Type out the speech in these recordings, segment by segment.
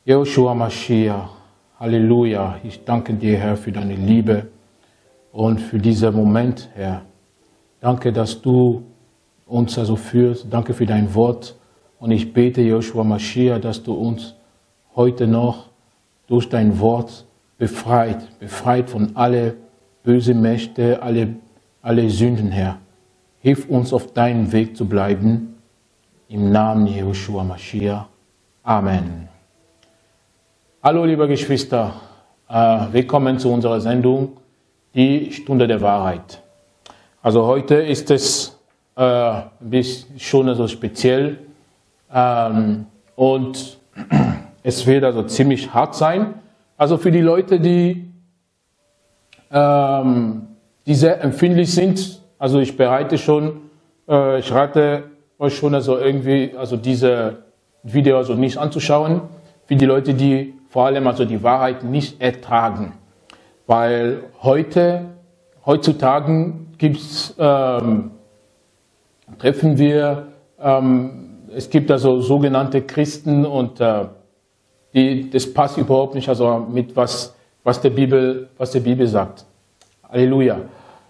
Yeshua Mashiach, Halleluja, ich danke dir, Herr, für deine Liebe und für diesen Moment, Herr. Danke, dass du uns also führst, danke für dein Wort und ich bete, Yeshua Mashiach, dass du uns heute noch durch dein Wort befreit von alle bösen Mächte, alle Sünden, Herr. Hilf uns, auf deinem Weg zu bleiben, im Namen Yeshua Mashiach. Amen. Hallo, liebe Geschwister, willkommen zu unserer Sendung, die Stunde der Wahrheit. Also heute ist es schon so speziell und es wird also ziemlich hart sein. Also für die Leute, die sehr empfindlich sind, also ich rate euch schon also irgendwie diese Video also nicht anzuschauen, für die Leute, die vor allem also die Wahrheit nicht ertragen, weil heutzutage treffen wir, es gibt also sogenannte Christen und das passt überhaupt nicht also mit was die Bibel sagt. Halleluja.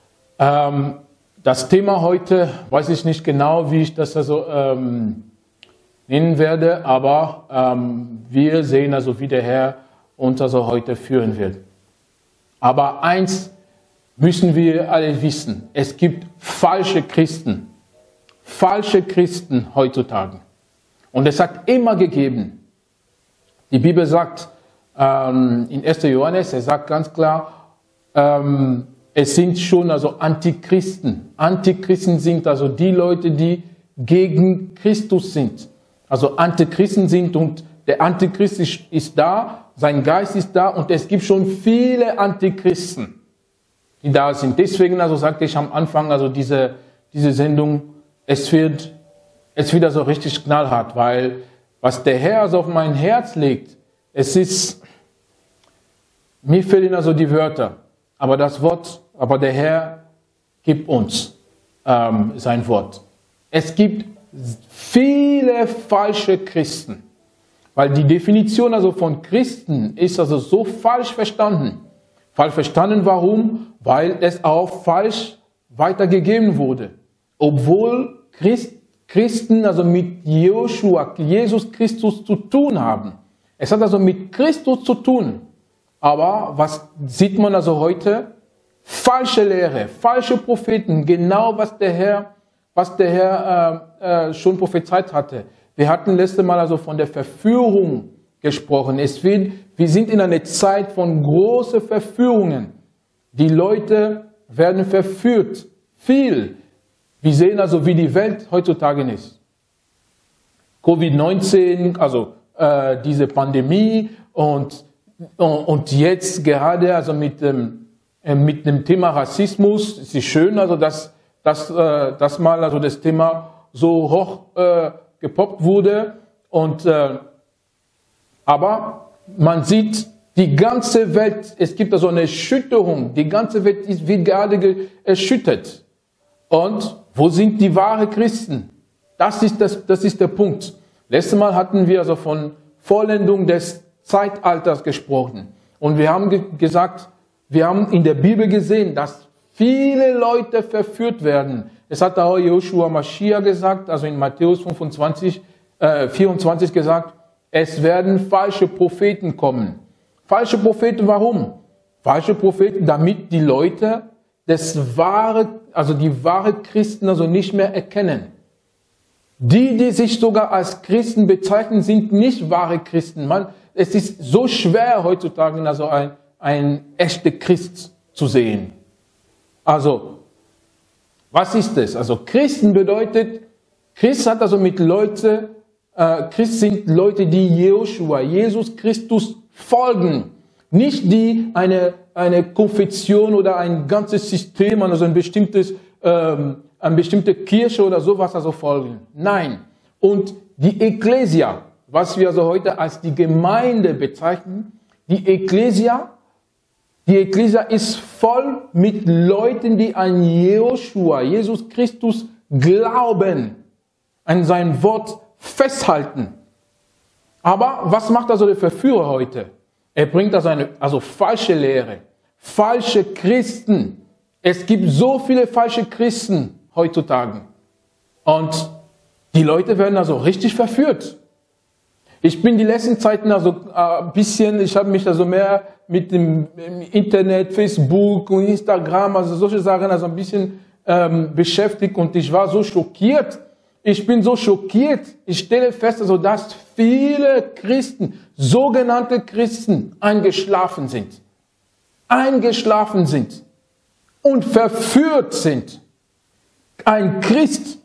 Das Thema heute, weiß ich nicht genau, wie ich das also nennen werde, aber wir sehen also, wie der Herr uns also heute führen wird. Aber eins müssen wir alle wissen, es gibt falsche Christen heutzutage. Und es hat immer gegeben. Die Bibel sagt in 1. Johannes, er sagt ganz klar, es sind schon also Antichristen. Antichristen sind also die Leute, die gegen Christus sind. Also Antichristen sind und der Antichrist ist da, sein Geist ist da und es gibt schon viele Antichristen, die da sind. Deswegen also sagte ich am Anfang, also diese Sendung, es wird also richtig knallhart, weil was der Herr also auf mein Herz legt, mir fehlen also die Wörter, aber der Herr gibt uns sein Wort. Es gibt viele falsche Christen, weil die Definition also von Christen ist also so falsch verstanden. Falsch verstanden, warum? Weil es auch falsch weitergegeben wurde. Obwohl Christen also mit Jesus Christus zu tun haben. Es hat also mit Christus zu tun. Aber was sieht man also heute? Falsche Lehre, falsche Propheten, genau was der Herr schon prophezeit hatte. Wir hatten letztes Mal also von der Verführung gesprochen. Wir sind in einer Zeit von großen Verführungen. Die Leute werden verführt. Viel. Wir sehen also, wie die Welt heutzutage ist. Covid-19, also diese Pandemie und jetzt gerade also mit dem Thema Rassismus. Es ist schön, also dass mal also das Thema so hoch gepoppt wurde aber man sieht die ganze Welt, es gibt also eine Erschütterung, die ganze Welt wird gerade erschüttert. Und wo sind die wahren Christen? Das ist der Punkt. Letztes Mal hatten wir also von Vollendung des Zeitalters gesprochen und wir haben gesagt, wir haben in der Bibel gesehen, dass viele Leute verführt werden. Es hat auch Yeshua Mashiach gesagt, also in Matthäus 24 gesagt, es werden falsche Propheten kommen. Falsche Propheten, warum? Falsche Propheten, damit die Leute die wahre Christen also nicht mehr erkennen. Die sich sogar als Christen bezeichnen, sind nicht wahre Christen. Es ist so schwer heutzutage also ein echter Christ zu sehen. Also, was ist es? Also Christen bedeutet, Christ hat also mit Christ sind Leute, die Jesus Christus folgen. Nicht die eine Konfession oder ein ganzes System, also eine bestimmte Kirche oder sowas also folgen. Nein. Und die Ekklesia, was wir also heute als die Gemeinde bezeichnen, die Ekklesia ist voll mit Leuten, die an Jesus Christus glauben, an sein Wort festhalten. Aber was macht also der Verführer heute? Er bringt also falsche Lehre, falsche Christen. Es gibt so viele falsche Christen heutzutage. Und die Leute werden also richtig verführt. Ich bin die letzten Zeiten also ein bisschen, ich habe mich also mehr mit dem Internet, Facebook und Instagram, also solche Sachen also ein bisschen beschäftigt und ich war so schockiert. Ich bin so schockiert. Ich stelle fest, also, dass viele Christen, sogenannte Christen, eingeschlafen sind. Eingeschlafen sind und verführt sind. Ein Christ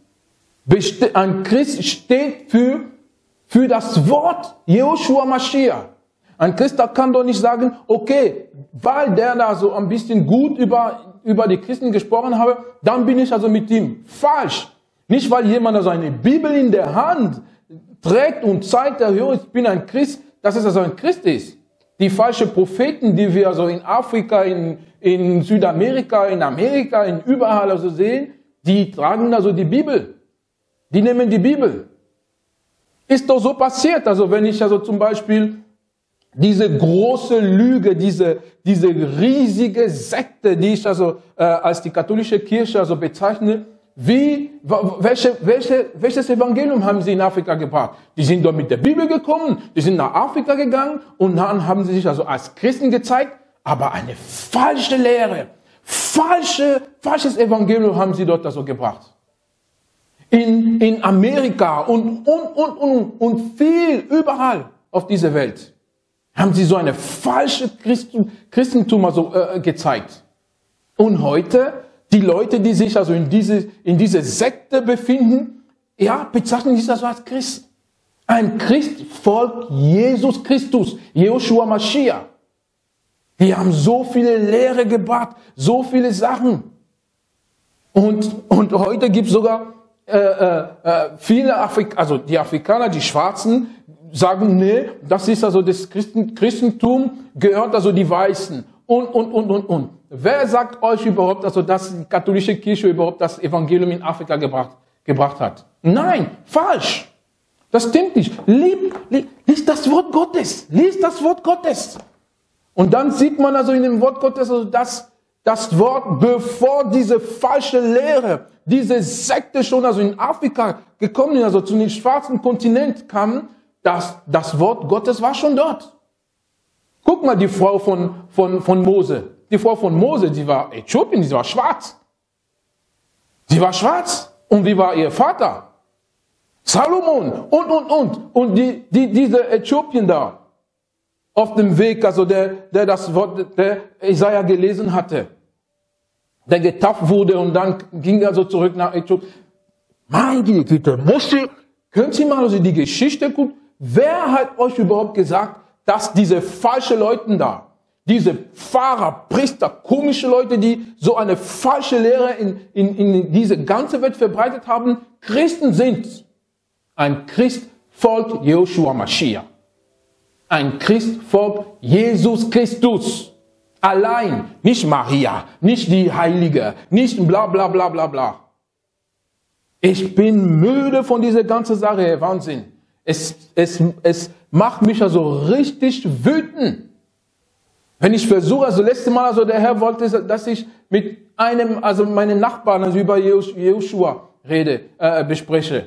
steht für das Wort Jehoshua Mashiach. Ein Christ kann doch nicht sagen, okay, weil der da so ein bisschen gut über die Christen gesprochen habe, dann bin ich also mit ihm. Falsch. Nicht, weil jemand also eine Bibel in der Hand trägt und zeigt, ich bin ein Christ, dass es also ein Christ ist. Die falschen Propheten, die wir also in Afrika, in Südamerika, in Amerika, überall also sehen, die tragen also die Bibel. Die nehmen die Bibel. Ist doch so passiert. Also wenn ich also zum Beispiel diese große Lüge, diese riesige Sekte, die ich also als die katholische Kirche also bezeichne, welches Evangelium haben sie in Afrika gebracht? Die sind dort mit der Bibel gekommen, die sind nach Afrika gegangen und dann haben sie sich also als Christen gezeigt, aber eine falsche Lehre, falsches Evangelium haben sie dort also gebracht. In Amerika und viel überall auf dieser Welt haben sie so eine falsche Christentum also gezeigt. Und heute die Leute, die sich also in diese Sekte befinden, ja, bezeichnen sich also als Christ. Ein Christ folgt Jesus Christus, Jehoshua Mashiach. Die haben so viele Lehre gebracht, so viele Sachen. Und heute gibt es sogar viele also die Afrikaner, die Schwarzen, sagen, nee, das ist also das Christentum, gehört also die Weißen. Und. Wer sagt euch überhaupt, also dass die katholische Kirche überhaupt das Evangelium in Afrika gebracht hat? Nein, falsch. Das stimmt nicht. Lies das Wort Gottes. Lies das Wort Gottes. Und dann sieht man also in dem Wort Gottes, also dass das Wort, bevor diese falsche Lehre, diese Sekte schon also in Afrika gekommen ist, also zu dem schwarzen Kontinent kam, das Wort Gottes war schon dort. Guck mal die Frau von Mose. Die Frau von Mose, die war Äthiopin, die war schwarz. Sie war schwarz. Und wie war ihr Vater? Salomon und diese Äthiopien da. Auf dem Weg, also der das Wort, der Jesaja gelesen hatte. Der getauft wurde und dann ging er so zurück nach Äthiopien. Meine Güte, können Sie mal also die Geschichte gucken? Wer hat euch überhaupt gesagt, dass diese falschen Leute da, diese Pfarrer, Priester, komische Leute, die so eine falsche Lehre in diese ganze Welt verbreitet haben, Christen sind? Ein Christ folgt Jehoshua Mashiach. Ein Christ folgt Jesus Christus. Allein, nicht Maria, nicht die Heilige, nicht bla bla bla bla bla. Ich bin müde von dieser ganzen Sache, Wahnsinn. Es macht mich also richtig wütend. Wenn ich versuche, also letztes Mal, also der Herr wollte, dass ich mit meinen Nachbarn, also über Jehoshua bespreche.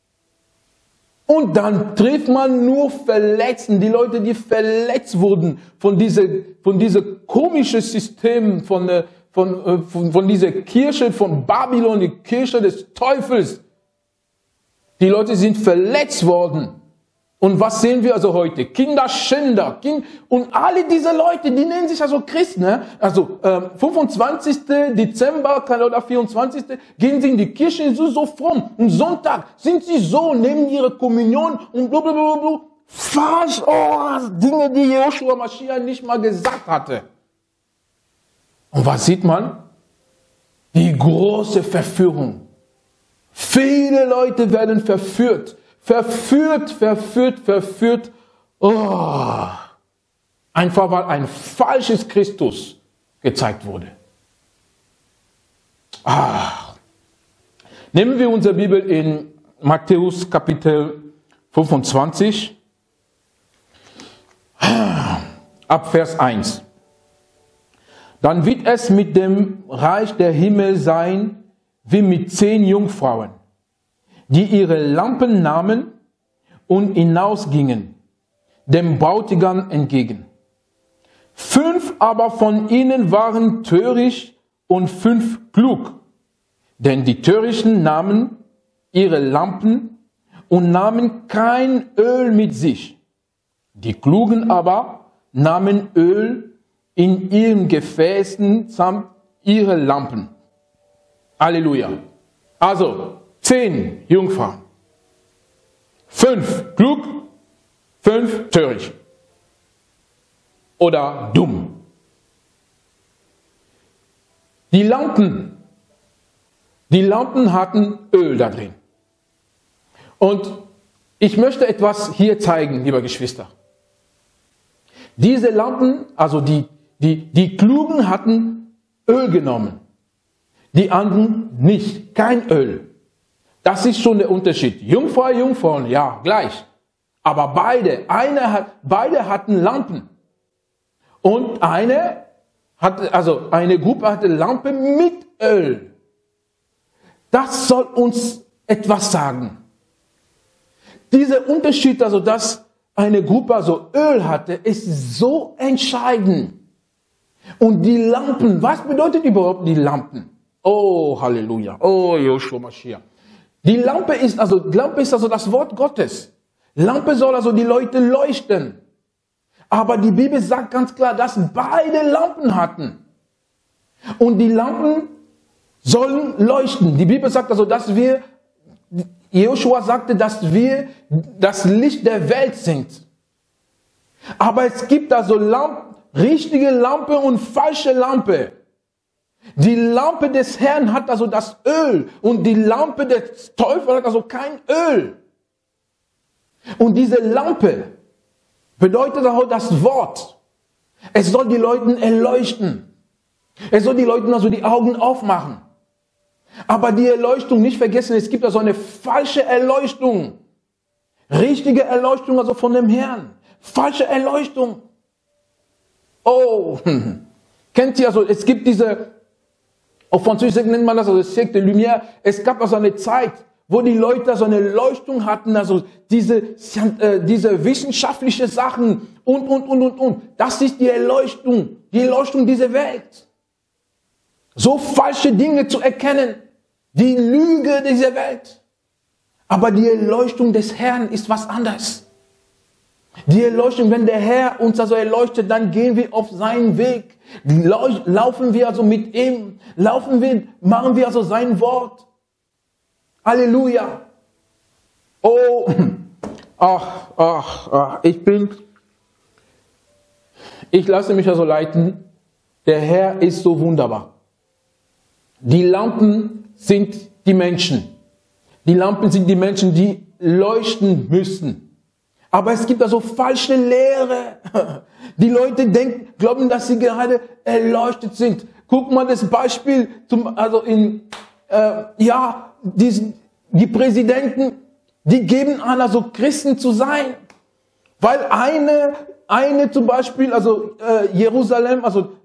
Und dann trifft man nur Verletzten, die Leute, die verletzt wurden von diesem komischen System, von dieser Kirche von Babylon, die Kirche des Teufels. Die Leute sind verletzt worden. Und was sehen wir also heute? Kinderschänder. Und alle diese Leute, die nennen sich also Christen. Ne? Also 25. Dezember oder 24. gehen sie in die Kirche, sind so fromm. Und Sonntag sind sie so, nehmen ihre Kommunion und blablabla. Falsch. Oh, Dinge, die Jehoshua Mashiach nicht mal gesagt hatte. Und was sieht man? Die große Verführung. Viele Leute werden verführt. Verführt. Oh. Einfach weil ein falsches Christus gezeigt wurde. Nehmen wir unsere Bibel in Matthäus Kapitel 25. Ab Vers 1. Dann wird es mit dem Reich der Himmel sein, wie mit 10 Jungfrauen, die ihre Lampen nahmen und hinausgingen, dem Bräutigam entgegen. 5 aber von ihnen waren töricht und 5 klug. Denn die Törichten nahmen ihre Lampen und nahmen kein Öl mit sich. Die Klugen aber nahmen Öl in ihren Gefäßen samt ihre Lampen. Halleluja. Also 10 Jungfrauen. 5 klug, 5 töricht. Oder dumm. Die Lampen hatten Öl da drin. Und ich möchte etwas hier zeigen, liebe Geschwister. Diese Lampen, also die Klugen hatten Öl genommen. Die anderen nicht, kein Öl. Das ist schon der Unterschied. Jungfrauen, ja, gleich. Aber beide hatten Lampen. Und eine Gruppe hatte Lampe mit Öl. Das soll uns etwas sagen. Dieser Unterschied, also dass eine Gruppe also Öl hatte, ist so entscheidend. Und die Lampen, was bedeutet überhaupt die Lampen? Oh, Halleluja. Oh, Joshua Mashiach. Die Lampe ist also das Wort Gottes. Lampe soll also die Leute leuchten. Aber die Bibel sagt ganz klar, dass beide Lampen hatten. Und die Lampen sollen leuchten. Die Bibel sagt also, Joshua sagte, dass wir das Licht der Welt sind. Aber es gibt also richtige Lampe und falsche Lampe. Die Lampe des Herrn hat also das Öl und die Lampe des Teufels hat also kein Öl. Und diese Lampe bedeutet auch das Wort. Es soll die Leute erleuchten. Es soll die Leute also die Augen aufmachen. Aber die Erleuchtung, nicht vergessen, es gibt also eine falsche Erleuchtung. Richtige Erleuchtung also von dem Herrn. Falsche Erleuchtung. Oh, kennt ihr also, es gibt auf Französisch nennt man das also Siècle de Lumière. Es gab also eine Zeit, wo die Leute so eine Leuchtung hatten, also diese wissenschaftliche Sachen und. Das ist die Erleuchtung dieser Welt. So falsche Dinge zu erkennen, die Lüge dieser Welt. Aber die Erleuchtung des Herrn ist was anderes. Die Erleuchtung, wenn der Herr uns also erleuchtet, dann gehen wir auf seinen Weg. Laufen wir also mit ihm, machen wir also sein Wort. Halleluja. Oh, ich lasse mich also leiten. Der Herr ist so wunderbar. Die Lampen sind die Menschen. Die Lampen sind die Menschen, die leuchten müssen. Aber es gibt also falsche Lehre. Die Leute glauben, dass sie gerade erleuchtet sind. Guck mal das Beispiel, die Präsidenten, die geben an, also Christen zu sein. Weil eine zum Beispiel, Jerusalem,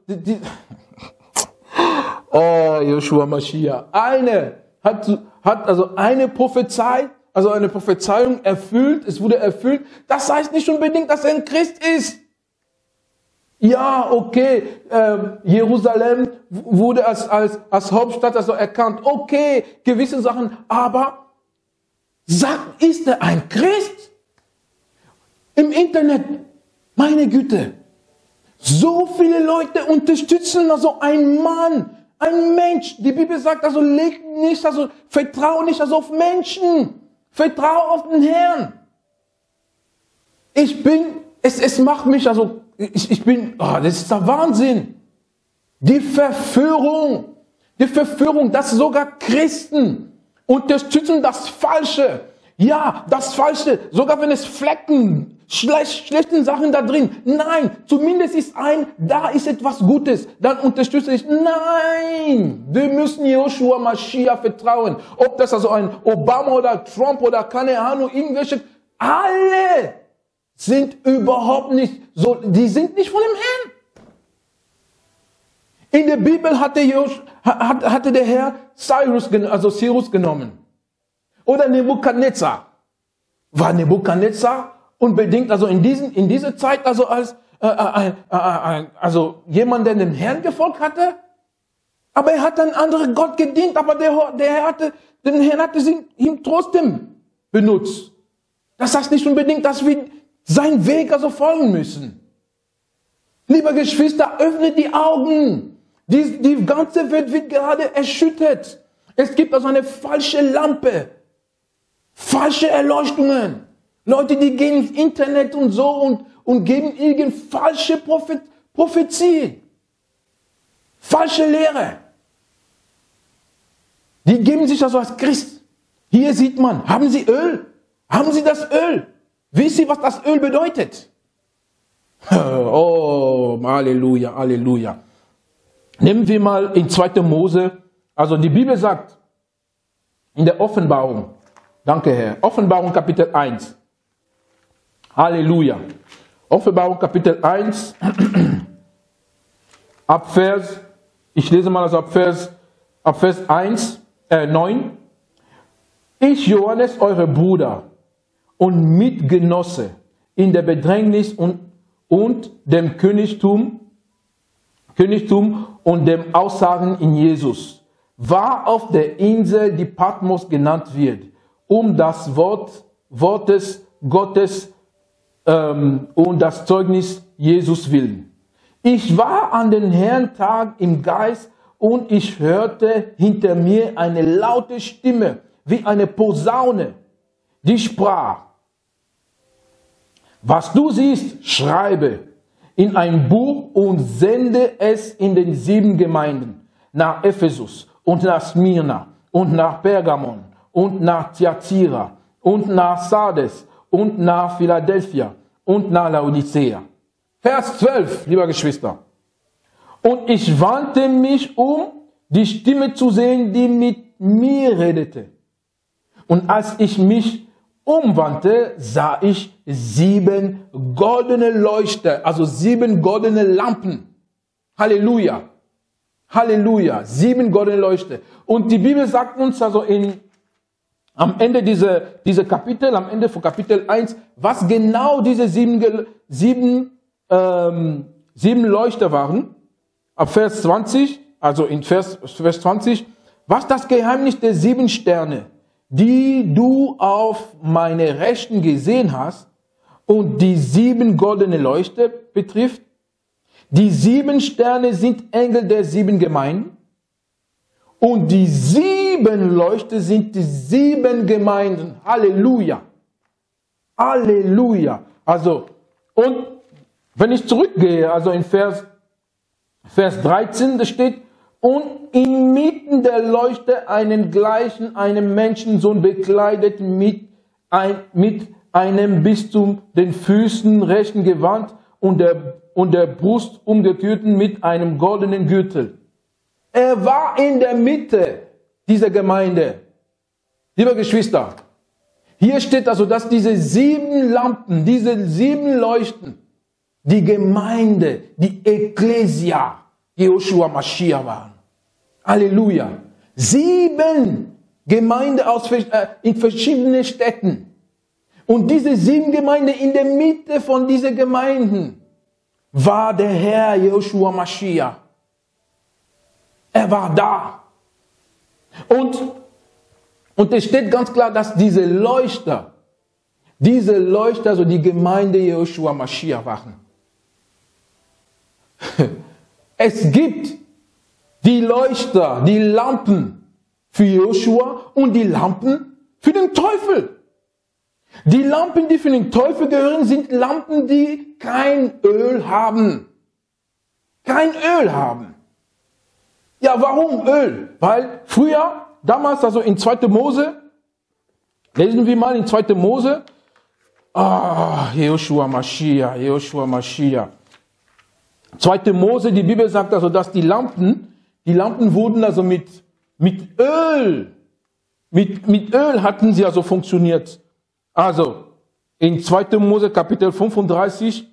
Joshua Mashiach, eine Prophezeiung erfüllt, es wurde erfüllt. Das heißt nicht unbedingt, dass er ein Christ ist. Ja, okay, Jerusalem wurde als Hauptstadt also erkannt. Okay, gewisse Sachen, aber ist er ein Christ? Im Internet, meine Güte, so viele Leute unterstützen also einen Mann, ein Mensch. Die Bibel sagt also, vertraue nicht also auf Menschen. Vertraue auf den Herrn. Es macht mich also, das ist der Wahnsinn. Die Verführung, dass sogar Christen unterstützen das Falsche. Ja, das Falsche, sogar wenn es Flecken, schlechten Sachen da drin. Nein, zumindest da ist etwas Gutes. Dann unterstütze ich. Nein, wir müssen Joshua Mashiach vertrauen. Ob das also ein Obama oder Trump oder keine Ahnung, irgendwelche, alle sind überhaupt nicht so, die sind nicht von dem Herrn. In der Bibel hatte der Herr Cyrus genommen. Oder Nebukadnezar. War Nebukadnezar unbedingt, also in dieser Zeit, also als jemand, der dem Herrn gefolgt hatte? Aber er hat einen anderen Gott gedient, aber den Herrn hatte ihn trotzdem benutzt. Das heißt nicht unbedingt, dass wir seinen Weg also folgen müssen. Lieber Geschwister, öffnet die Augen. Die ganze Welt wird gerade erschüttert. Es gibt also eine falsche Lampe. Falsche Erleuchtungen. Leute, die gehen ins Internet und so und geben irgendeine falsche Prophezie. Falsche Lehre. Die geben sich also als Christ. Hier sieht man, haben Sie Öl? Haben Sie das Öl? Wissen Sie, was das Öl bedeutet? Oh, Halleluja, Halleluja. Nehmen wir mal in 2. Mose, also die Bibel sagt, in der Offenbarung, danke Herr, Offenbarung Kapitel 1. Halleluja. Offenbarung Kapitel 1, ich lese mal also ab Vers 9. Ich, Johannes, eure Bruder und Mitgenosse in der Bedrängnis und dem Königtum und dem Aussagen in Jesus, war auf der Insel, die Patmos genannt wird, um das Wortes Gottes und das Zeugnis Jesus willen. Ich war an den Herrentag im Geist und ich hörte hinter mir eine laute Stimme, wie eine Posaune, die sprach: Was du siehst, schreibe in ein Buch und sende es in den 7 Gemeinden, nach Ephesus und nach Smyrna und nach Pergamon und nach Thyatira und nach Sardes und nach Philadelphia und nach Laodicea. Vers 12, lieber Geschwister. Und ich wandte mich um, die Stimme zu sehen, die mit mir redete. Und als ich mich umwandte, sah ich 7 goldene Leuchter, also 7 goldene Lampen. Halleluja. Halleluja. 7 goldene Leuchter. Und die Bibel sagt uns also am Ende dieser Kapitel, am Ende von Kapitel 1, was genau diese 7 Leuchter waren. Ab Vers 20, also in Vers 20, was das Geheimnis der 7 Sterne, die du auf meine Rechten gesehen hast, und die 7 goldene Leuchter betrifft. Die 7 Sterne sind Engel der 7 Gemeinden. Und die 7 Leuchter sind die 7 Gemeinden. Halleluja. Halleluja. Also, und wenn ich zurückgehe, also in Vers 13, da steht: Und inmitten der Leuchter einen gleichen, einem Menschensohn bekleidet mit einem bis zu den Füßen rechten Gewand und der Brust umgürtet mit einem goldenen Gürtel. Er war in der Mitte dieser Gemeinde. Lieber Geschwister, hier steht also, dass diese 7 Lampen, diese 7 Leuchten, die Gemeinde, die Ekklesia, Jehoshua Mashiach waren. Halleluja. 7 Gemeinden in verschiedenen Städten. Und diese 7 Gemeinden, in der Mitte von diesen Gemeinden war der Herr Jehoshua Mashiach. Er war da. Und es steht ganz klar, dass diese Leuchter, also die Gemeinde Jehoshua Mashiach waren. Es gibt die Leuchter, die Lampen für Joshua und die Lampen für den Teufel. Die Lampen, die für den Teufel gehören, sind Lampen, die kein Öl haben. Kein Öl haben. Ja, warum Öl? Weil früher, damals, also in 2. Mose, lesen wir mal in 2. Mose, Jehoshua Mashiach, Jehoshua Mashiach. 2. Mose, die Bibel sagt also, dass die Lampen wurden also mit Öl, mit Öl hatten sie also funktioniert. Also, in 2. Mose Kapitel 35,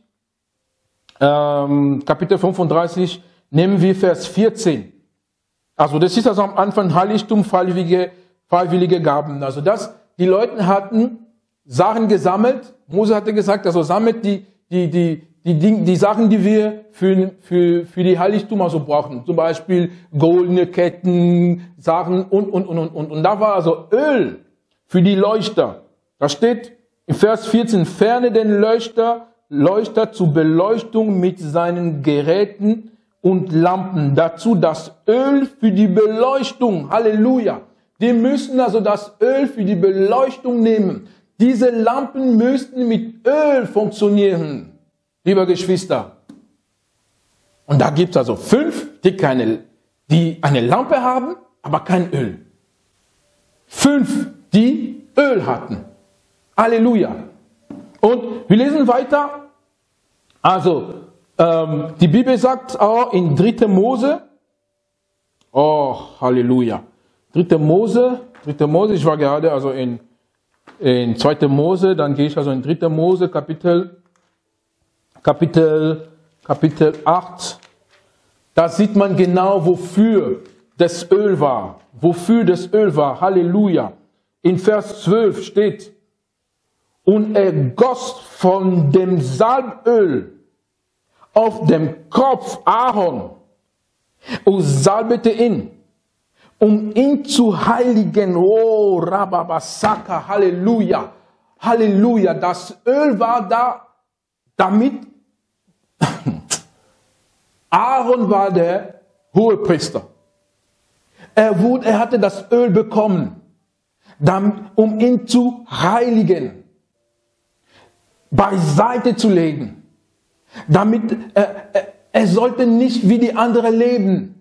nehmen wir Vers 14. Also das ist also am Anfang Heiligtum, freiwillige Gaben. Also die Leute hatten Sachen gesammelt. Mose hatte gesagt, also sammelt die Sachen, die wir für die Heiligtum also brauchen. Zum Beispiel goldene Ketten, Sachen und. Und da war also Öl für die Leuchter. Da steht in Vers 14, ferne den Leuchter zur Beleuchtung mit seinen Geräten und Lampen. Dazu das Öl für die Beleuchtung. Halleluja. Die müssen also das Öl für die Beleuchtung nehmen. Diese Lampen müssten mit Öl funktionieren, lieber Geschwister. Und da gibt es also 5, die eine Lampe haben, aber kein Öl. 5, die Öl hatten. Halleluja. Und wir lesen weiter. Also, die Bibel sagt auch in 3. Mose, oh, Halleluja. 3. Mose, ich war gerade also in 2. Mose, dann gehe ich also in 3. Mose, Kapitel 8. Da sieht man genau, wofür das Öl war. Wofür das Öl war. Halleluja. In Vers 12 steht, und er goss von dem Salböl auf dem Kopf Aaron und salbete ihn, um ihn zu heiligen. Oh, Rababasaka, Halleluja, Halleluja. Das Öl war da, damit Aaron war der Hohepriester. Er hatte das Öl bekommen, um ihn zu heiligen, beiseite zu legen, damit er sollte nicht wie die anderen leben.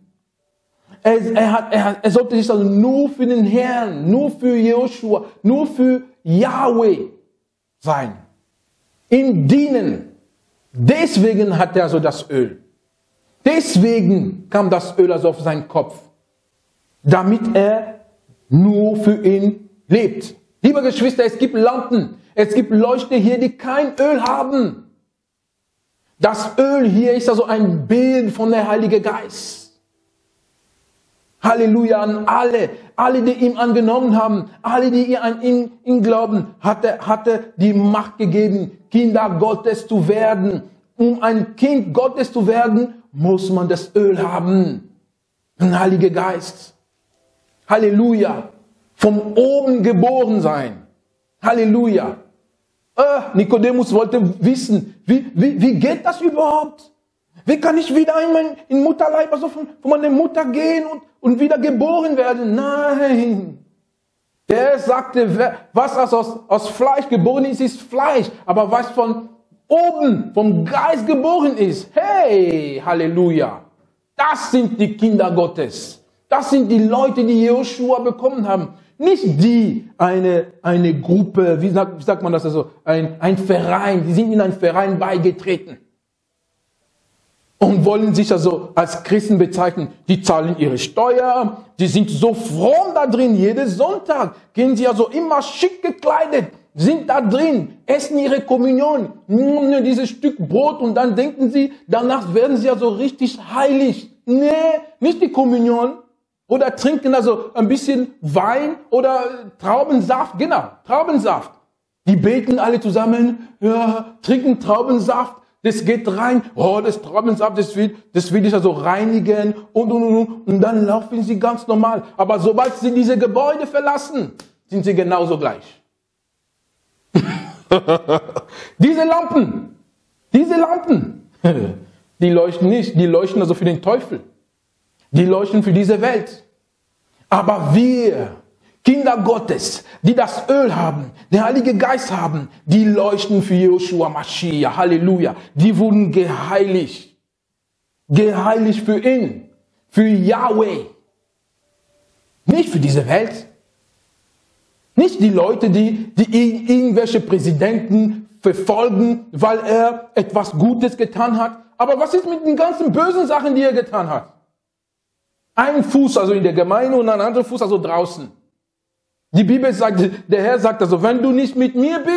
Er sollte sich also nur für den Herrn, nur für Joshua, nur für Yahweh sein, ihm dienen. Deswegen hat er also das Öl. Deswegen kam das Öl also auf seinen Kopf, damit er nur für ihn lebt. Liebe Geschwister, es gibt Lampen, es gibt Leuchter hier, die kein Öl haben. Das Öl hier ist also ein Bild von der Heilige Geist. Halleluja an alle, die ihn angenommen haben, alle, die an ihn glauben, hat er die Macht gegeben, Kinder Gottes zu werden. Um ein Kind Gottes zu werden, muss man das Öl haben. Ein Heiliger Geist. Halleluja. Von oben geboren sein. Halleluja. Nikodemus wollte wissen, wie geht das überhaupt? Wie kann ich wieder in Mutterleib, also von meiner Mutter gehen und wieder geboren werden? Nein. Der sagte, was aus Fleisch geboren ist, ist Fleisch. Aber was von oben, vom Geist geboren ist, hey, Halleluja. Das sind die Kinder Gottes. Das sind die Leute, die Joshua bekommen haben. Nicht eine Gruppe, wie sagt man das also, ein Verein, die sind in einen Verein beigetreten und wollen sich also als Christen bezeichnen. Die zahlen ihre Steuer, die sind so fromm da drin, jeden Sonntag gehen sie also immer schick gekleidet, sind da drin, essen ihre Kommunion, dieses Stück Brot und dann denken sie, danach werden sie also richtig heilig. Nee, nicht die Kommunion. Oder trinken also ein bisschen Wein oder Traubensaft. Genau, Traubensaft. Die beten alle zusammen, ja, trinken Traubensaft. Das geht rein. Oh, das Traubensaft, das will ich also reinigen und dann laufen sie ganz normal. Aber sobald sie diese Gebäude verlassen, sind sie genauso gleich. Diese Lampen, die leuchten nicht, die leuchten also für den Teufel. Die leuchten für diese Welt. Aber wir, Kinder Gottes, die das Öl haben, den Heiligen Geist haben, die leuchten für Joshua Mashiach. Halleluja. Die wurden geheiligt. Geheiligt für ihn. Für Yahweh. Nicht für diese Welt. Nicht die Leute, die irgendwelche Präsidenten verfolgen, weil er etwas Gutes getan hat. Aber was ist mit den ganzen bösen Sachen, die er getan hat? Ein Fuß also in der Gemeinde und ein anderer Fuß also draußen. Die Bibel sagt, der Herr sagt also, wenn du nicht mit mir bist,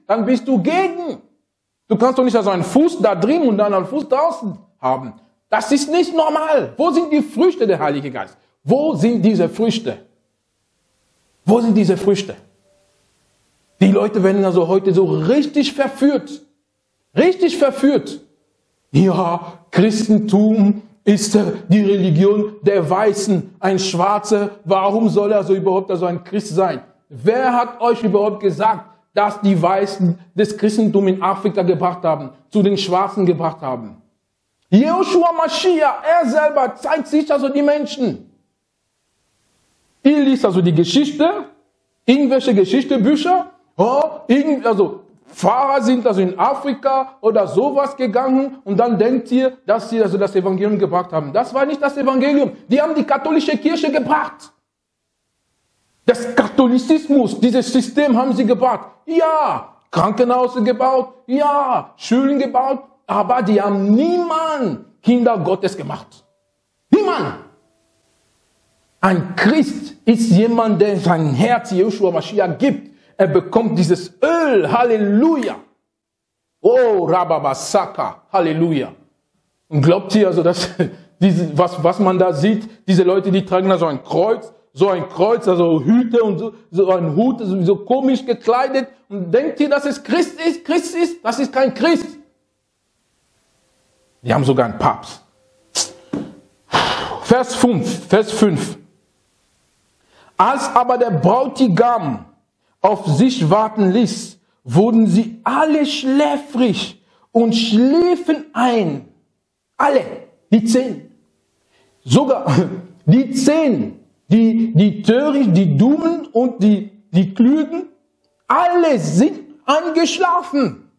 dann bist du gegen. Du kannst doch nicht also einen Fuß da drin und dann einen Fuß draußen haben. Das ist nicht normal. Wo sind die Früchte der Heilige Geist? Wo sind diese Früchte? Wo sind diese Früchte? Die Leute werden also heute so richtig verführt. Richtig verführt. Ja, Christentum ist die Religion der Weißen. Ein Schwarzer, warum soll er so überhaupt also ein Christ sein? Wer hat euch überhaupt gesagt, dass die Weißen das Christentum in Afrika gebracht haben, zu den Schwarzen gebracht haben? Yeshua Mashiach, er selber zeigt sich also die Menschen. Ihr liest also die Geschichte, irgendwelche Geschichtebücher, also Pfarrer sind also in Afrika oder sowas gegangen und dann denkt ihr, dass sie also das Evangelium gebracht haben. Das war nicht das Evangelium. Die haben die katholische Kirche gebracht. Das Katholizismus, dieses System haben sie gebracht. Ja, Krankenhäuser gebaut, ja, Schulen gebaut, aber die haben niemand Kinder Gottes gemacht. Niemand. Ein Christ ist jemand, der sein Herz Yeshua Mashiach gibt. Er bekommt dieses Öl, Halleluja. Oh, Rababasaka, Halleluja. Und glaubt ihr also, dass was man da sieht, diese Leute, die tragen da so ein Kreuz, also Hüte und so ein Hut, so komisch gekleidet. Und denkt ihr, dass es Christ ist? Christ ist? Das ist kein Christ. Die haben sogar einen Papst. Vers 5. Als aber der Bräutigam auf sich warten ließ, wurden sie alle schläfrig und schliefen ein. Alle, die 10. Sogar die 10, die Törichten, die Dummen und die Klügen, alle sind eingeschlafen.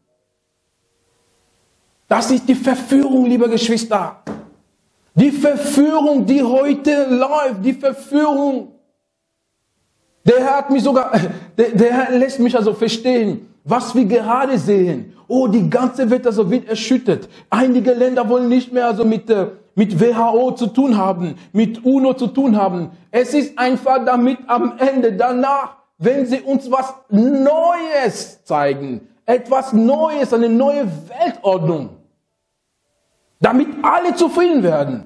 Das ist die Verführung, liebe Geschwister. Die Verführung, die heute läuft, die Verführung. Der Herr hat mich sogar, der Herr lässt mich also verstehen, was wir gerade sehen. Oh, die ganze Welt also wird erschüttert. Einige Länder wollen nicht mehr also mit WHO zu tun haben, mit UNO zu tun haben. Es ist einfach damit am Ende, danach, wenn sie uns was Neues zeigen, etwas Neues, eine neue Weltordnung, damit alle zufrieden werden.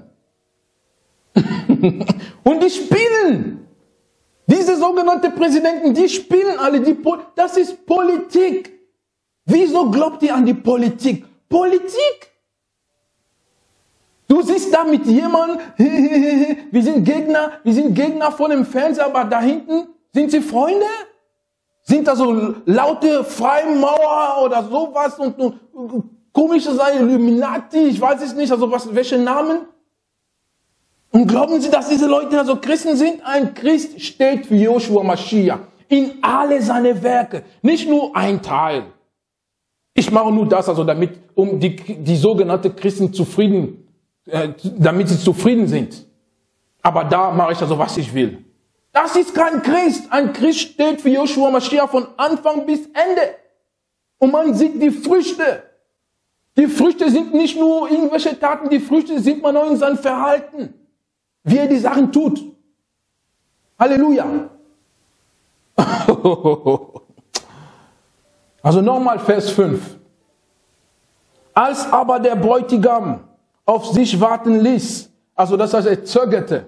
Und die spielen. Diese sogenannten Präsidenten, die spielen alle, das ist Politik. Wieso glaubt ihr an die Politik? Politik? Du siehst da mit jemandem, wir sind Gegner vor dem Fernseher, aber da hinten sind sie Freunde? Sind da so laute Freimaurer oder sowas und komische Illuminati, ich weiß es nicht, also welche Namen? Und glauben Sie, dass diese Leute also Christen sind? Ein Christ steht für Yeshua Mashiach in alle seine Werke, nicht nur ein Teil. Ich mache nur das, also damit, um die sogenannten Christen damit sie zufrieden sind. Aber da mache ich also, was ich will. Das ist kein Christ. Ein Christ steht für Yeshua Mashiach von Anfang bis Ende. Und man sieht die Früchte. Die Früchte sind nicht nur irgendwelche Taten, die Früchte sieht man auch in seinem Verhalten. Wie er die Sachen tut. Halleluja. Also nochmal Vers 5. Als aber der Bräutigam auf sich warten ließ, also das heißt, er zögerte,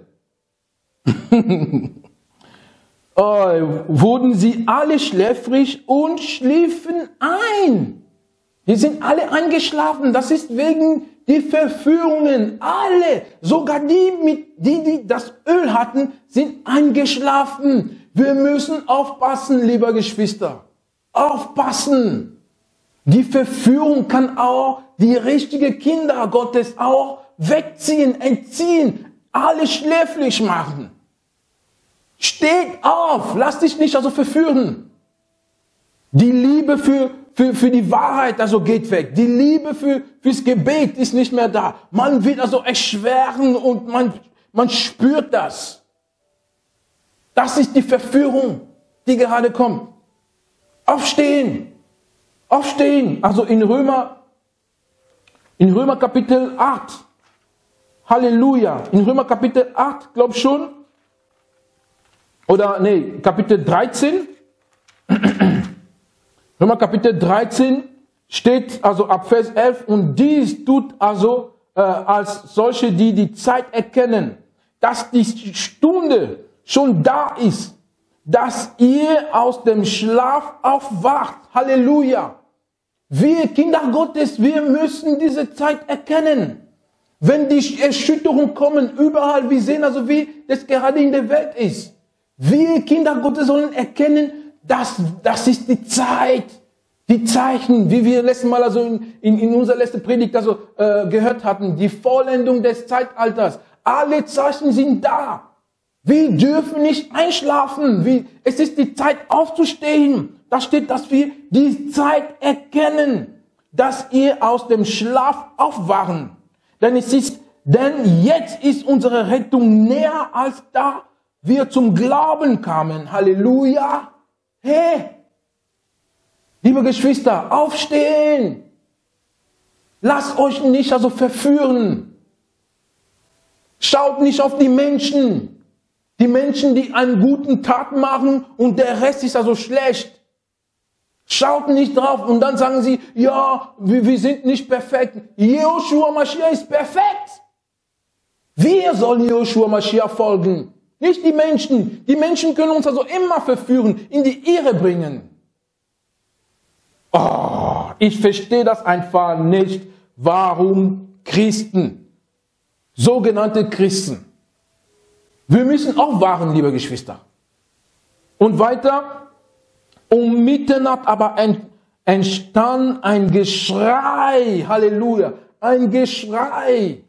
wurden sie alle schläfrig und schliefen ein. Die sind alle eingeschlafen. Das ist wegen die Verführungen. Alle, sogar die das Öl hatten, sind eingeschlafen. Wir müssen aufpassen, lieber Geschwister. Aufpassen. Die Verführung kann auch die richtigen Kinder Gottes auch wegziehen, entziehen, alle schläfrig machen. Steht auf, lass dich nicht also verführen. Die Liebe für die Wahrheit also geht weg. Die Liebe fürs Gebet ist nicht mehr da. Man wird also erschweren und man spürt das. Das ist die Verführung, die gerade kommt. Aufstehen. Aufstehen. Also in Römer Kapitel 8. Halleluja. In Römer Kapitel 8, glaub schon. Oder nee, Kapitel 13. Römer Kapitel 13 steht also ab Vers 11, und dies tut also als solche, die die Zeit erkennen, dass die Stunde schon da ist, dass ihr aus dem Schlaf aufwacht. Halleluja. Wir Kinder Gottes, wir müssen diese Zeit erkennen. Wenn die Erschütterungen kommen, überall, wir sehen also, wie das gerade in der Welt ist. Wir Kinder Gottes sollen erkennen, dass das ist die Zeit, die Zeichen, wie wir letztes Mal also in unserer letzten Predigt also gehört hatten, die Vollendung des Zeitalters. Alle Zeichen sind da. Wir dürfen nicht einschlafen. Es ist die Zeit aufzustehen. Da steht, dass wir die Zeit erkennen, dass ihr aus dem Schlaf aufwachen. Denn jetzt ist unsere Rettung näher, als da wir zum Glauben kamen. Halleluja. Hey, liebe Geschwister, aufstehen. Lasst euch nicht also verführen. Schaut nicht auf die Menschen. Die Menschen, die einen guten Tat machen und der Rest ist also schlecht. Schaut nicht drauf und dann sagen sie, ja, wir sind nicht perfekt. Joshua Mashiach ist perfekt. Wir sollen Joshua Mashiach folgen, nicht die Menschen. Die Menschen können uns also immer verführen, in die Irre bringen. Oh, ich verstehe das einfach nicht, warum Christen, sogenannte Christen, wir müssen aufwachen, liebe Geschwister. Und weiter. Um Mitternacht aber entstand ein Geschrei, Halleluja, ein Geschrei.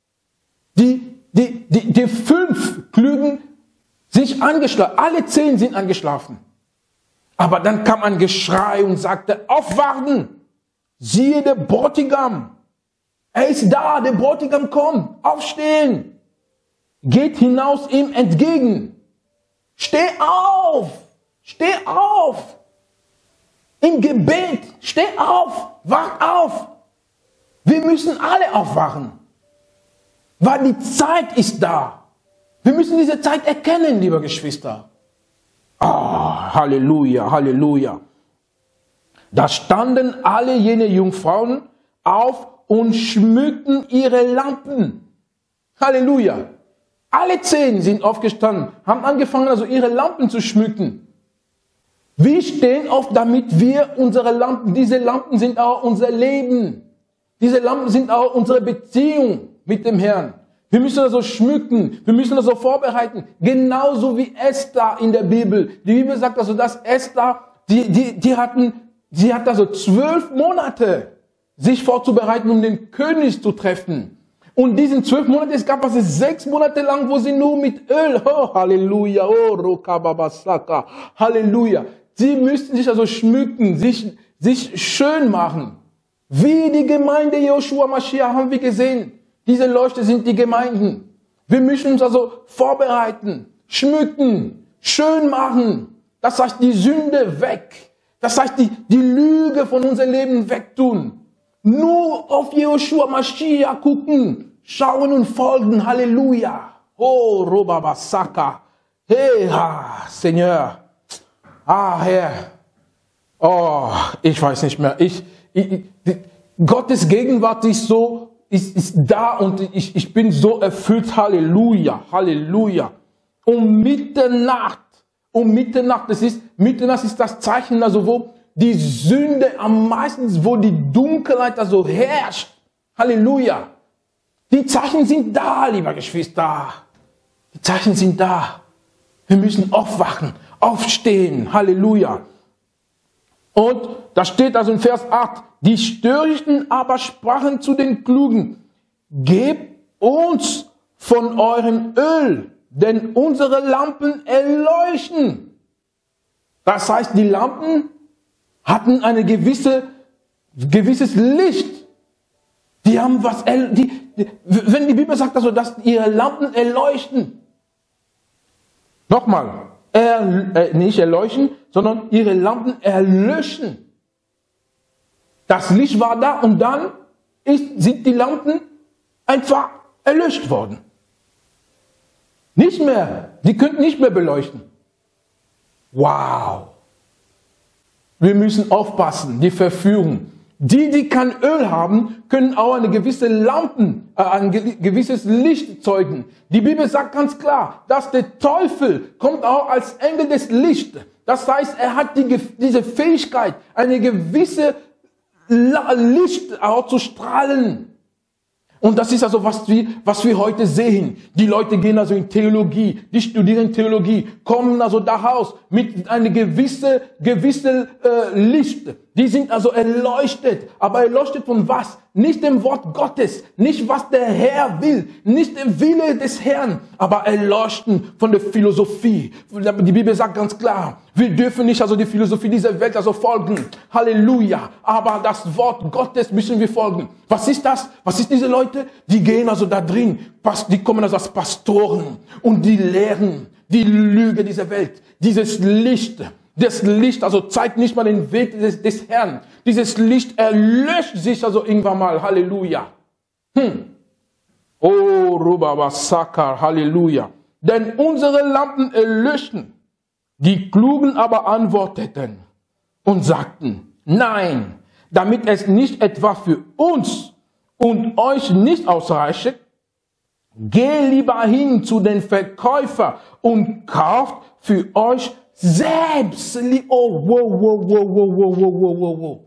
Die 5 Klügen sich angeschlafen, alle 10 sind angeschlafen. Aber dann kam ein Geschrei und sagte, aufwachen, siehe der Bräutigam, er ist da, der Bräutigam kommt, aufstehen, geht hinaus ihm entgegen, steh auf. Steh auf! Im Gebet, steh auf! Wach auf! Wir müssen alle aufwachen, weil die Zeit ist da. Wir müssen diese Zeit erkennen, liebe Geschwister. Halleluja, Halleluja. Da standen alle jene Jungfrauen auf und schmückten ihre Lampen. Halleluja. Alle 10 sind aufgestanden, haben angefangen, also ihre Lampen zu schmücken. Wir stehen auf, damit wir unsere Lampen, diese Lampen sind auch unser Leben. Diese Lampen sind auch unsere Beziehung mit dem Herrn. Wir müssen also schmücken, wir müssen also vorbereiten. Genauso wie Esther in der Bibel. Die Bibel sagt also, dass Esther, sie hat also 12 Monate sich vorzubereiten, um den König zu treffen. Und diesen 12 Monate, es gab also 6 Monate lang, wo sie nur mit Öl, oh Halleluja, oh Rokababasaka, Halleluja. Sie müssten sich also schmücken, sich schön machen. Wie die Gemeinde Joshua Mashiach haben wir gesehen. Diese Leuchte sind die Gemeinden. Wir müssen uns also vorbereiten, schmücken, schön machen. Das heißt, die Sünde weg. Das heißt, die Lüge von unserem Leben wegtun. Nur auf Joshua Mashiach gucken, schauen und folgen. Halleluja. Oh, Robabasaka. Hey, Seigneur. Herr. Oh, ich weiß nicht mehr. Gottes Gegenwart ist so, ist da und ich bin so erfüllt. Halleluja, Halleluja. Um Mitternacht, Mitternacht ist das Zeichen, also wo die Sünde am meisten, wo die Dunkelheit also herrscht. Halleluja. Die Zeichen sind da, lieber Geschwister. Die Zeichen sind da. Wir müssen aufwachen, aufstehen. Halleluja. Und da steht also in Vers 8, die Törichten aber sprachen zu den Klugen, gebt uns von eurem Öl, denn unsere Lampen erleuchten. Das heißt, die Lampen hatten ein gewisses Licht. Die haben was, wenn die Bibel sagt also, dass ihre Lampen erleuchten. Nochmal, nicht erleuchten, sondern ihre Lampen erlöschen. Das Licht war da und dann sind die Lampen einfach erlöscht worden. Nicht mehr, die könnten nicht mehr beleuchten. Wow. Wir müssen aufpassen, die Verführung. Die kein Öl haben, können auch ein gewisses Licht zeugen. Die Bibel sagt ganz klar, dass der Teufel kommt auch als Engel des Lichts. Das heißt, er hat diese Fähigkeit, eine gewisse Licht auch zu strahlen. Und das ist also, was wir heute sehen. Die Leute gehen also in Theologie, die studieren Theologie, kommen also daraus mit einem gewissen Licht. Die sind also erleuchtet. Aber erleuchtet von was? Nicht dem Wort Gottes, nicht was der Herr will, nicht dem Wille des Herrn, aber erleuchten von der Philosophie. Die Bibel sagt ganz klar, wir dürfen nicht also die Philosophie dieser Welt also folgen. Halleluja. Aber das Wort Gottes müssen wir folgen. Was ist das? Was ist diese Leute? Die gehen also da drin, die kommen also als Pastoren und die lehren die Lüge dieser Welt, dieses Licht. Das Licht also zeigt nicht mal den Weg des Herrn. Dieses Licht erlöscht sich also irgendwann mal. Halleluja. Oh, Rubabasakar, Halleluja. Denn unsere Lampen erlöschten. Die Klugen aber antworteten und sagten, nein, damit es nicht etwa für uns und euch nicht ausreiche, geh lieber hin zu den Verkäufern und kauft für euch selbst. Oh, wow.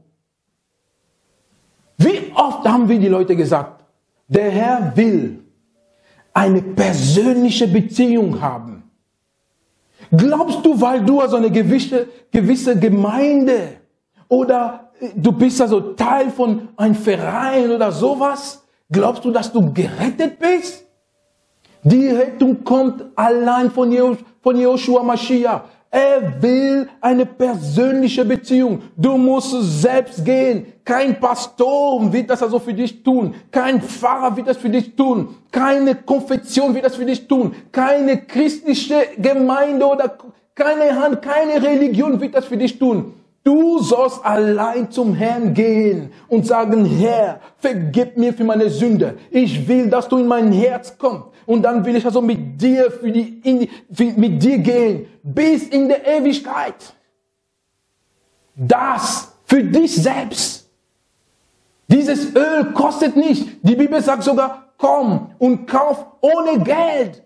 Wie oft haben wir die Leute gesagt, der Herr will eine persönliche Beziehung haben. Glaubst du, weil du also eine gewisse Gemeinde oder du bist also Teil von einem Verein oder sowas, glaubst du, dass du gerettet bist? Die Rettung kommt allein von Jehoshua Mashiach. Er will eine persönliche Beziehung. Du musst selbst gehen. Kein Pastor wird das also für dich tun. Kein Pfarrer wird das für dich tun. Keine Konfession wird das für dich tun. Keine christliche Gemeinde oder keine Religion wird das für dich tun. Du sollst allein zum Herrn gehen und sagen, Herr, vergib mir für meine Sünde. Ich will, dass du in mein Herz kommst. Und dann will ich also mit dir mit dir gehen, bis in der Ewigkeit. Das für dich selbst. Dieses Öl kostet nicht. Die Bibel sagt sogar, komm und kauf ohne Geld.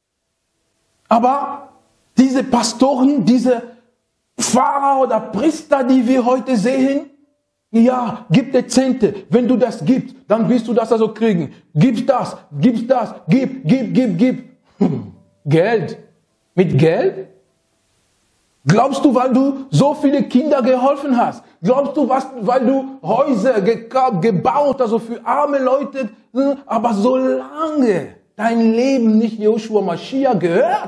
Aber diese Pastoren, diese Pfarrer oder Priester, die wir heute sehen, ja, gib der Zehnte. Wenn du das gibst, dann wirst du das also kriegen. Gib das, gib. Geld. Mit Geld? Glaubst du, weil du so viele Kinder geholfen hast? Glaubst du, weil du Häuser gebaut, also für arme Leute, aber solange dein Leben nicht Jehoshua Mashiach gehört,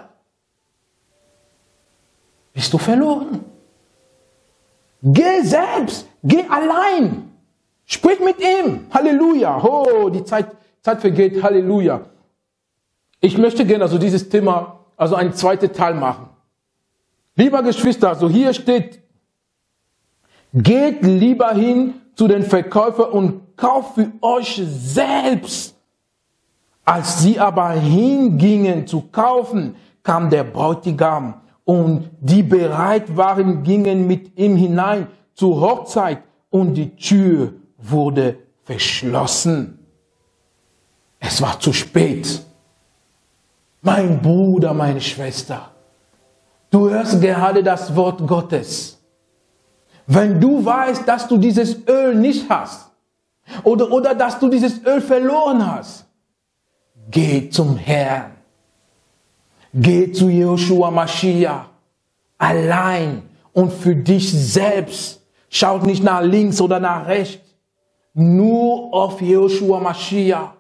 bist du verloren. Geh selbst, geh allein. Sprich mit ihm. Halleluja. Oh, die Zeit vergeht. Halleluja. Ich möchte gerne also dieses Thema, also einen zweiten Teil machen. Lieber Geschwister, also hier steht, geht lieber hin zu den Verkäufern und kauft für euch selbst. Als sie aber hingingen zu kaufen, kam der Bräutigam. Und die bereit waren, gingen mit ihm hinein zur Hochzeit und die Tür wurde verschlossen. Es war zu spät. Mein Bruder, meine Schwester, du hörst gerade das Wort Gottes. Wenn du weißt, dass du dieses Öl nicht hast oder dass du dieses Öl verloren hast, geh zum Herrn. Geh zu Jehoshua Mashiach, allein und für dich selbst. Schaut nicht nach links oder nach rechts, nur auf Jehoshua Mashiach.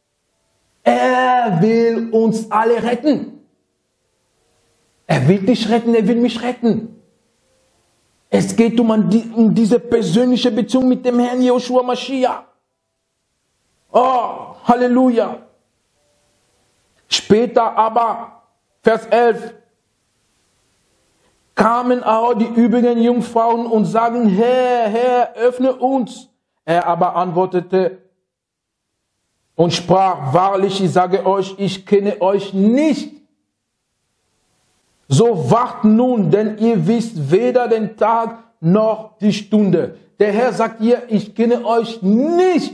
Er will uns alle retten. Er will dich retten, er will mich retten. Es geht um diese persönliche Beziehung mit dem Herrn Jehoshua Mashiach. Oh, Halleluja. Später aber, Vers 11, kamen auch die übrigen Jungfrauen und sagen, Herr, öffne uns. Er aber antwortete und sprach, wahrlich, ich sage euch, ich kenne euch nicht. So wacht nun, denn ihr wisst weder den Tag noch die Stunde. Der Herr sagt ihr, ich kenne euch nicht.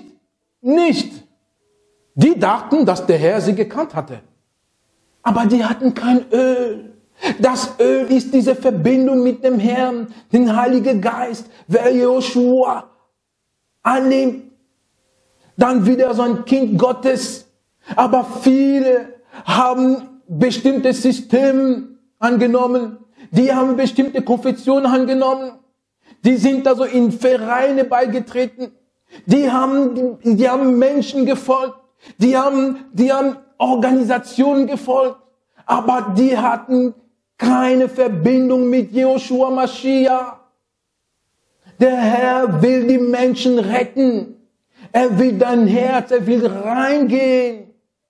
Die dachten, dass der Herr sie gekannt hatte. Aber die hatten kein Öl. Das Öl ist diese Verbindung mit dem Herrn, den Heiligen Geist. Wer Joshua annimmt, dann wieder so ein Kind Gottes. Aber viele haben bestimmte Systeme angenommen. Die haben bestimmte Konfessionen angenommen. Die sind also in Vereine beigetreten. Die haben Menschen gefolgt. Die haben Organisationen gefolgt. Aber die hatten keine Verbindung mit Joshua Mashiach. Der Herr will die Menschen retten. Er will dein Herz, er will reingehen.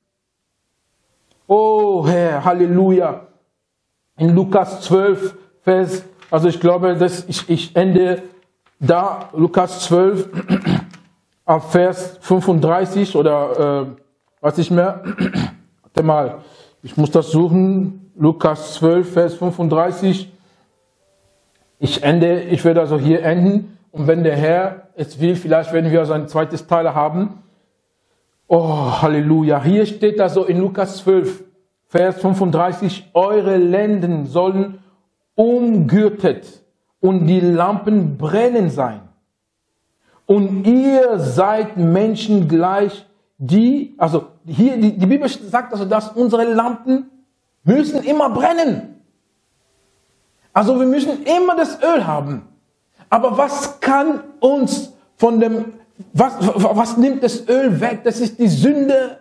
Oh Herr, Halleluja. In Lukas 12, also ich glaube, ich ende da, Lukas 12, auf Vers 35 oder weiß ich mehr. Warte mal, ich muss das suchen. Lukas 12, Vers 35. Ich werde also hier enden. Und wenn der Herr es will, vielleicht werden wir also ein zweites Teil haben. Oh, Halleluja. Hier steht also in Lukas 12, Vers 35, eure Lenden sollen umgürtet und die Lampen brennen sein. Und ihr seid Menschen gleich, also hier, die Bibel sagt also, dass unsere Lampen müssen immer brennen. Also wir müssen immer das Öl haben. Aber was kann uns was nimmt das Öl weg? Das ist die Sünde.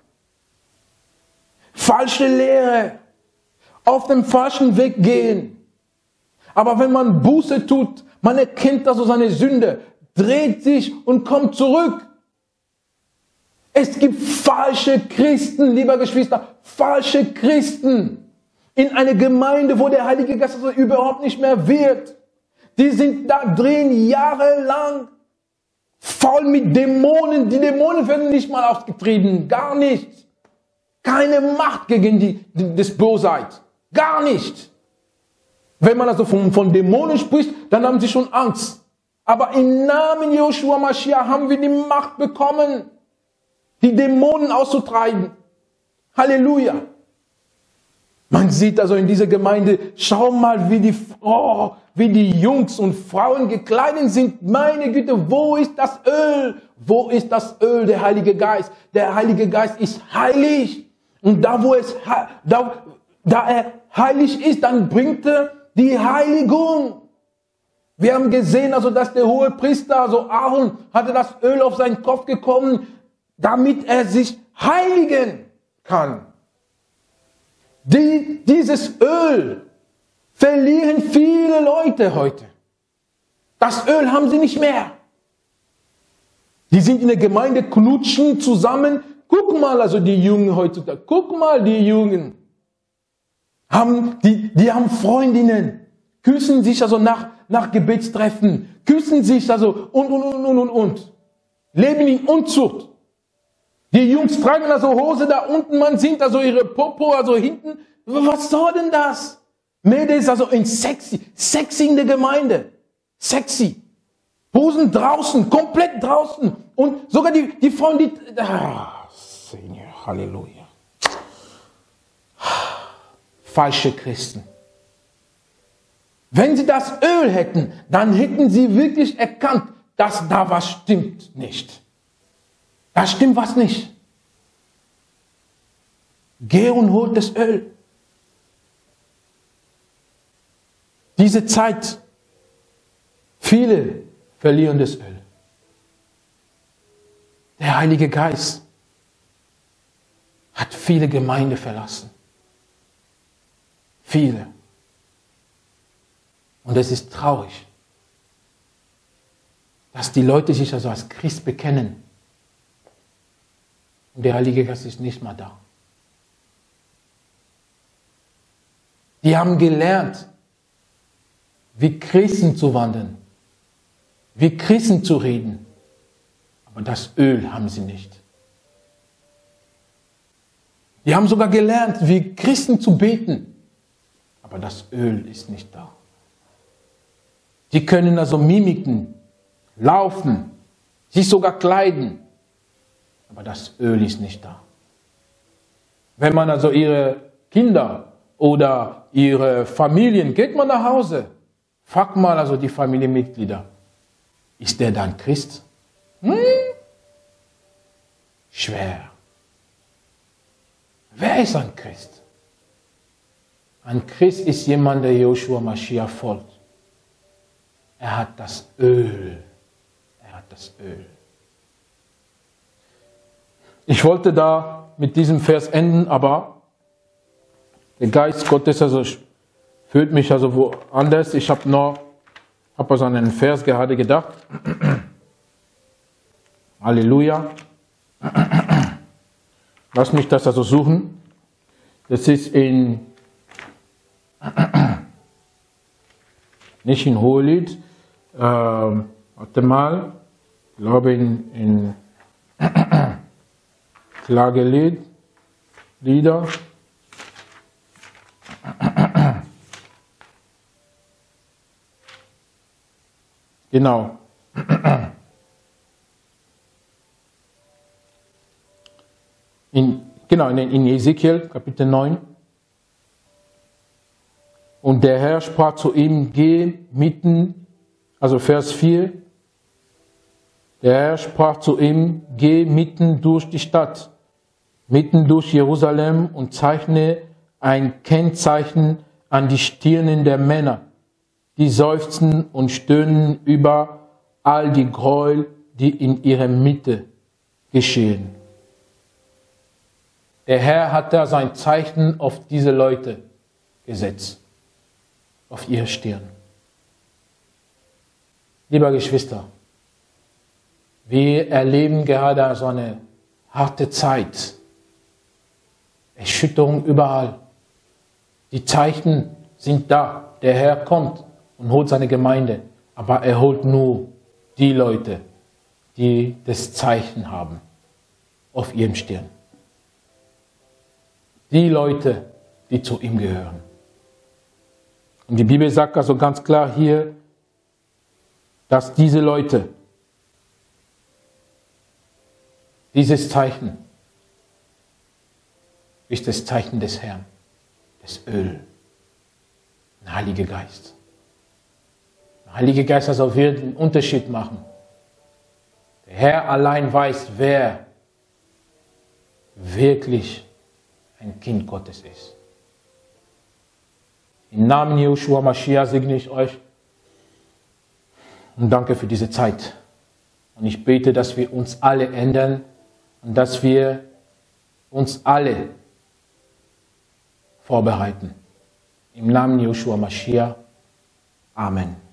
Falsche Lehre. Auf dem falschen Weg gehen. Aber wenn man Buße tut, man erkennt also seine Sünde, dreht sich und kommt zurück. Es gibt falsche Christen, lieber Geschwister, falsche Christen in einer Gemeinde, wo der Heilige Geist also überhaupt nicht mehr wirkt. Die sind da drin jahrelang voll mit Dämonen. Die Dämonen werden nicht mal ausgetrieben, gar nicht. Keine Macht gegen das Bosheit, gar nicht. Wenn man also von Dämonen spricht, dann haben sie schon Angst. Aber im Namen Joshua Mashiach haben wir die Macht bekommen, die Dämonen auszutreiben. Halleluja. Man sieht also in dieser Gemeinde, schau mal, wie die Jungs und Frauen gekleidet sind. Meine Güte, wo ist das Öl? Wo ist das Öl, der Heilige Geist? Der Heilige Geist ist heilig. Und da er heilig ist, dann bringt er die Heiligung. Wir haben gesehen, also, dass der hohe Priester, also Aaron, hatte das Öl auf seinen Kopf gekommen, damit er sich heiligen kann. Dieses Öl verlieren viele Leute heute. Das Öl haben sie nicht mehr. Die sind in der Gemeinde, knutschen zusammen. Guck mal, also die Jungen heutzutage. Guck mal, die Jungen. Die haben Freundinnen. Küssen sich also nach Gebetstreffen. Küssen sich also und. Leben in Unzucht. Die Jungs tragen also Hose da unten, man sieht also ihre Popo, also hinten. Was soll denn das? Mädels also sexy in der Gemeinde. Sexy. Hosen draußen, komplett draußen. Und sogar die Frauen, Seigneur, Halleluja. Falsche Christen. Wenn sie das Öl hätten, dann hätten sie wirklich erkannt, dass da was stimmt nicht. Da stimmt was nicht. Geh und hol das Öl. Diese Zeit, viele verlieren das Öl. Der Heilige Geist hat viele Gemeinden verlassen. Viele. Und es ist traurig, dass die Leute sich also als Christ bekennen. Und der Heilige Geist ist nicht mal da. Die haben gelernt, wie Christen zu wandeln, wie Christen zu reden. Aber das Öl haben sie nicht. Die haben sogar gelernt, wie Christen zu beten. Aber das Öl ist nicht da. Die können also mimiken, laufen, sich sogar kleiden. Aber das Öl ist nicht da. Wenn man also ihre Kinder oder ihre Familien, geht man nach Hause, fragt mal also die Familienmitglieder, ist der dann Christ? Schwer. Wer ist ein Christ? Ein Christ ist jemand, der Joshua Mashiach folgt. Er hat das Öl. Er hat das Öl. Ich wollte da mit diesem Vers enden, aber der Geist Gottes also führt mich also woanders. Ich habe also an einen Vers gerade gedacht. Halleluja. Lass mich das also suchen. Das ist nicht in Hohelied, warte mal, ich glaube in Klagelied, Lieder. Genau. In Ezekiel, Kapitel 9. Und der Herr sprach zu ihm, geh mitten, also Vers 4. Der Herr sprach zu ihm, geh mitten durch die Stadt, mitten durch Jerusalem und zeichne ein Kennzeichen an die Stirnen der Männer, die seufzen und stöhnen über all die Gräuel, die in ihrer Mitte geschehen. Der Herr hat da sein Zeichen auf diese Leute gesetzt, auf ihre Stirn. Lieber Geschwister, wir erleben gerade so eine harte Zeit. Erschütterung überall. Die Zeichen sind da. Der Herr kommt und holt seine Gemeinde. Aber er holt nur die Leute, die das Zeichen haben auf ihrem Stirn. Die Leute, die zu ihm gehören. Und die Bibel sagt also ganz klar hier, dass diese Leute dieses Zeichen ist das Zeichen des Herrn, das Öl, der Heilige Geist. Der Heilige Geist also wird einen Unterschied machen. Der Herr allein weiß, wer wirklich ein Kind Gottes ist. Im Namen Joshua Mashiach segne ich euch und danke für diese Zeit. Und ich bete, dass wir uns alle ändern und dass wir uns alle vorbereiten. Im Namen Joshua Mashiach. Amen.